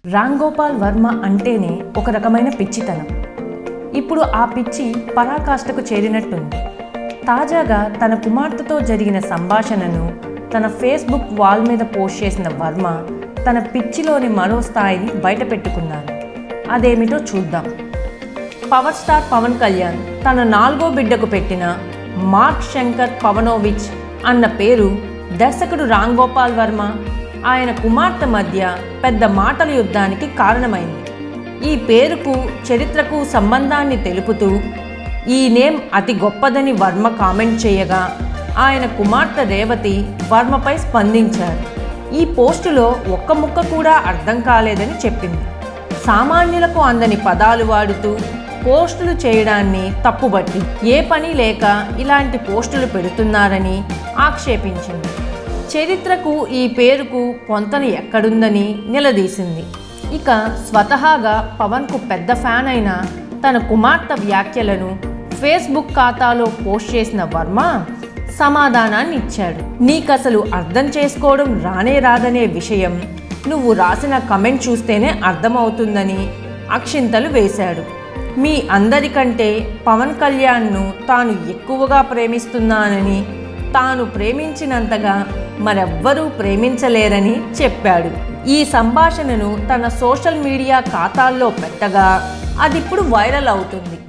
రామ్ గోపాల్ వర్మ అంటేనే ఒక రకమైన పిచ్చితనం. ఇప్పుడు ఆ పిచ్చి పరాకాష్ఠకు చేరినట్టుంది. తాజాగా తన కుమార్తెతో జరిగిన సంభాషణను తన ఫేస్బుక్ వాల్ మీద పోస్ట్ చేసిన వర్మ తన పిచ్చిలోని మరో స్థాయిని బయటపెట్టుకున్నారు. అదేమిటో చూద్దాం. పవర్ స్టార్ పవన్ కళ్యాణ్ తన 4వ బిడ్డకు పెట్టిన మార్క్ శంకర్ పవనోవిచ్ అన్న పేరు దర్శకుడు రామ్ గోపాల్ వర్మ ఆయన కుమార్తె మధ్య పెద్ద మాటల యుద్ధానికి కారణమైంది. ఈ పేరుకు చరిత్రకు సంబంధాన్ని తెలుపుతూ ఈ నేమ్ అతి గొప్పదని వర్మ కామెంట్ చేయగా ఆయన కుమార్తె రేవతి వర్మపై స్పందించారు. ఈ పోస్టులో ఒక్క ముక్క కూడా అర్థం కాలేదని చెప్పింది. సామాన్యులకు అందని పదాలు వాడుతూ పోస్టులు చేయడాన్ని తప్పుబట్టి ఏ పని లేక ఇలాంటి పోస్టులు పెడుతున్నారని ఆక్షేపించింది. చరిత్రకు ఈ పేరుకు పొంతన ఎక్కడుందని నిలదీసింది. ఇక స్వతహాగా పవన్కు పెద్ద ఫ్యాన్ అయిన తన కుమార్తె వ్యాఖ్యలను ఫేస్బుక్ ఖాతాలో పోస్ట్ చేసిన వర్మ సమాధానాన్ని ఇచ్చాడు. నీకసలు అర్థం చేసుకోవడం రానే రాదనే విషయం నువ్వు రాసిన కమెంట్ చూస్తేనే అర్థమవుతుందని అక్షింతలు వేశాడు. మీ అందరికంటే పవన్ కళ్యాణ్ను తాను ఎక్కువగా ప్రేమిస్తున్నానని, తాను ప్రేమించినంతగా మరెవ్వరూ ప్రేమించలేరని చెప్పాడు. ఈ సంభాషణను తన సోషల్ మీడియా ఖాతాల్లో పెట్టగా అదిప్పుడు వైరల్ అవుతుంది.